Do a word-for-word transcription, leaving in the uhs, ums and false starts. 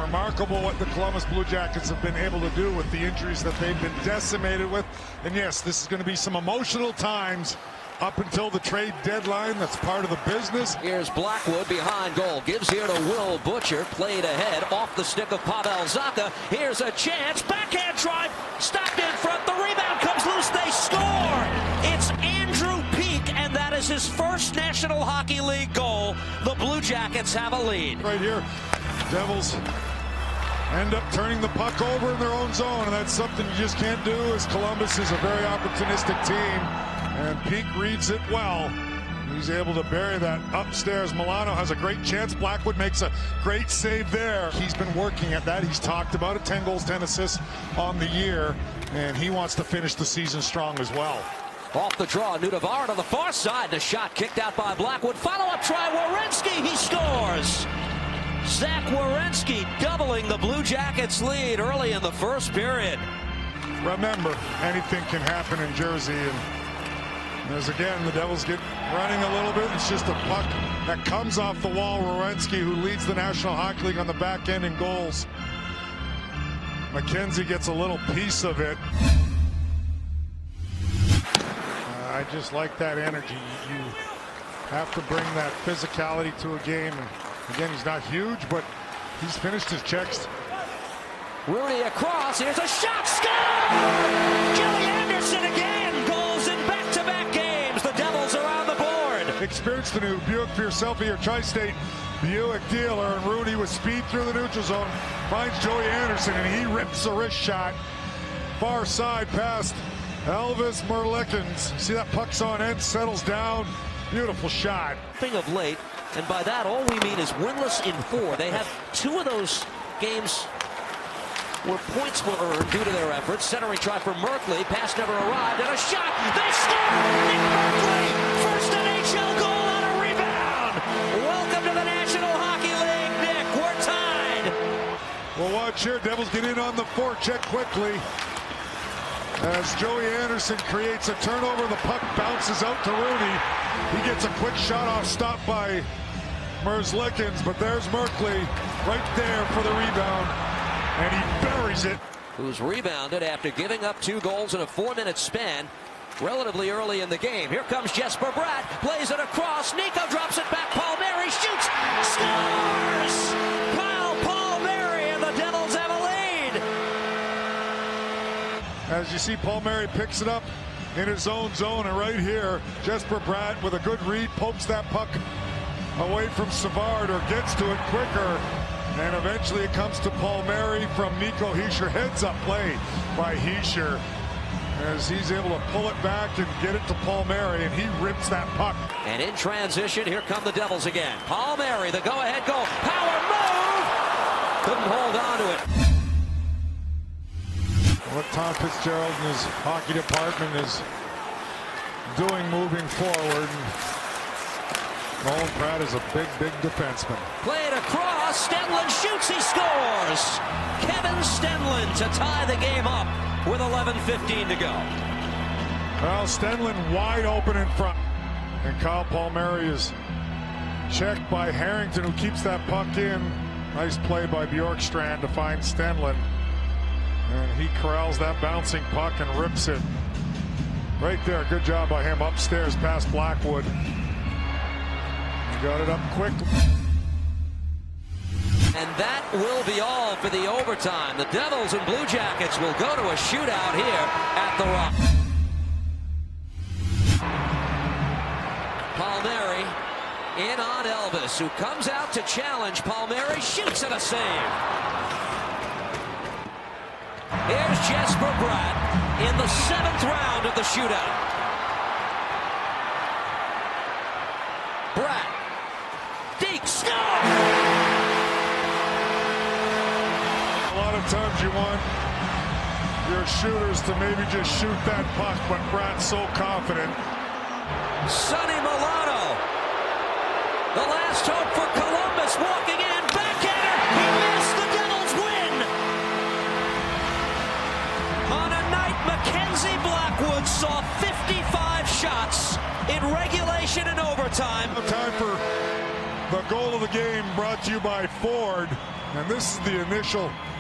remarkable what the Columbus Blue Jackets have been able to do with the injuries that they've been decimated with. And yes, this is going to be some emotional times up until the trade deadline. That's part of the business. Here's Blackwood behind goal. Gives here to Will Butcher. Played ahead off the stick of Pavel Zacha. Here's a chance. Backhand drive. Stopped in front. The rebound comes loose. They score. It's Andrew Peeke, and that is his first National Hockey League goal. The Blue Jackets have a lead. Right here, Devils end up turning the puck over in their own zone, and that's something you just can't do, as Columbus is a very opportunistic team. And Peeke reads it well. He's able to bury that upstairs. Milano has a great chance. Blackwood makes a great save there. He's been working at that. He's talked about it. ten goals, ten assists on the year. And he wants to finish the season strong as well. Off the draw, Nudavard on the far side. The shot kicked out by Blackwood. Follow-up try, Werenski. He scores. Zach Werenski doubling the Blue Jackets' lead early in the first period. Remember, anything can happen in Jersey. And as again, the Devils get running a little bit. It's just a puck that comes off the wall. Werenski, who leads the National Hockey League on the back end in goals. McKenzie gets a little piece of it. Uh, I just like that energy. You have to bring that physicality to a game. And again, he's not huge, but he's finished his checks. Rooney across. Here's a shot. Score! Joey Anderson again. Goals in back-to-back games. The Devils are on the board. Experience the new Buick for yourself at your Tri-State Buick dealer. And Rooney with speed through the neutral zone finds Joey Anderson, and he rips a wrist shot. Far side past Elvis Merlikins. See that puck's on end, settles down. Beautiful shot. Thing of late, and by that all we mean is winless in four. They have two of those games where points were earned due to their efforts. Centering try for Merkley. Pass never arrived. And a shot. They score! Nick Merkley! First N H L goal on a rebound! Welcome to the National Hockey League, Nick. We're tied. Well, watch here. Devils get in on the forecheck quickly. As Joey Anderson creates a turnover, the puck bounces out to Rooney. He gets a quick shot off, stopped by Merzlikins, but there's Merkley right there for the rebound, and he buries it. Who's rebounded after giving up two goals in a four-minute span relatively early in the game. Here comes Jesper Bratt, plays it across. Nico drops it back. Palmieri shoots, scores! Kyle Palmieri, and the Devils have a lead. As you see, Palmieri picks it up in his own zone, and right here, Jesper Bratt with a good read pokes that puck away from Savard, or gets to it quicker. And eventually it comes to Palmieri from Nico Hischier. Heads up play by Hischier as he's able to pull it back and get it to Palmieri, and he rips that puck. And in transition, here come the Devils again. Palmieri, the go-ahead goal. Power move! Couldn't hold on to it. What Tom Fitzgerald and his hockey department is doing moving forward. Nolan Pratt is a big, big defenseman. Played across. Stenlund shoots. He scores. Kevin Stenlund to tie the game up with eleven fifteen to go. Well, Stenlund wide open in front. And Kyle Palmieri is checked by Harrington, who keeps that puck in. Nice play by Bjorkstrand to find Stenlund. And he corrals that bouncing puck and rips it right there. Good job by him upstairs past Blackwood. Got it up quick. And that will be all for the overtime. The Devils and Blue Jackets will go to a shootout here at the Rock. Palmieri in on Elvis, who comes out to challenge. Palmieri shoots at a save. Here's Jesper Bratt in the seventh round of the shootout. Bratt. Deke, score! A lot of times you want your shooters to maybe just shoot that puck, but Bratt's so confident. Sonny Milano, the last hope for Columbus, walking in, backhander, he missed, the Devils win! On a night Mackenzie Blackwood saw fifty-five shots in regulation and overtime. Time for The goal of the game brought to you by Ford. And this is the initial